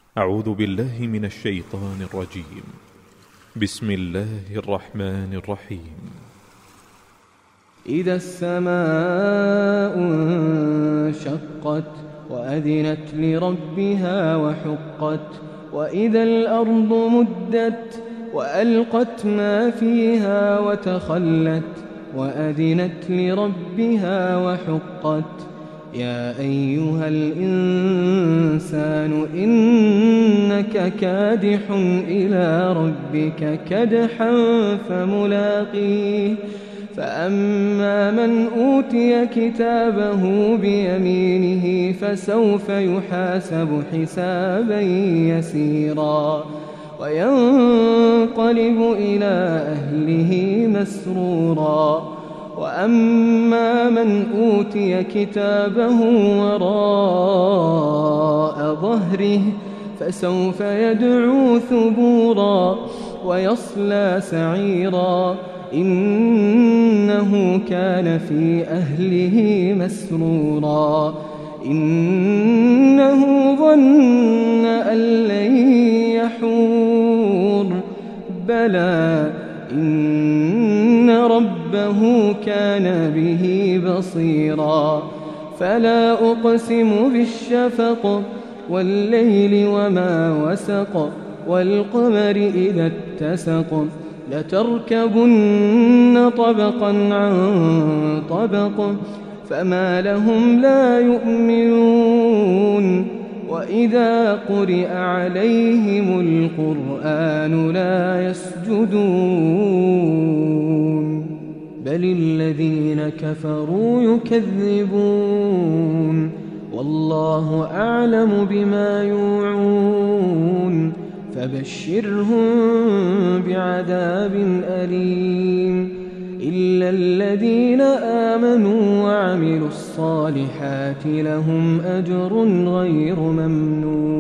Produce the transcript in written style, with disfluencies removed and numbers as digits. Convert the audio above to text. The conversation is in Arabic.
أعوذ بالله من الشيطان الرجيم. بسم الله الرحمن الرحيم. إذا السماء انشقت وأذنت لربها وحقت وإذا الأرض مدت وألقت ما فيها وتخلت وأذنت لربها وحقت يا أيها الإنسان إنك كادح إلى ربك كدحا فملاقيه فأما من أوتي كتابه بيمينه فسوف يحاسب حسابا يسيرا وينقلب إلى أهله مسرورا وأما من أوتي كتابه وراء ظهره فسوف يدعو ثبورا ويصلى سعيرا إنه كان في أهله مسرورا إنه ظن أن لن يحور بلى إن ربه كان به بصيرا فلا أقسم بالشفق والليل وما وسق والقمر إذا اتسق لتركبن طبقا عن طبق فما لهم لا يؤمنون وإذا قرئ عليهم القرآن لا يسجدون بل الذين كفروا يكذبون والله أعلم بما يوعون فبشرهم بعذاب أليم إلا الذين آمنوا وعملوا الصالحات لهم أجر غير ممنون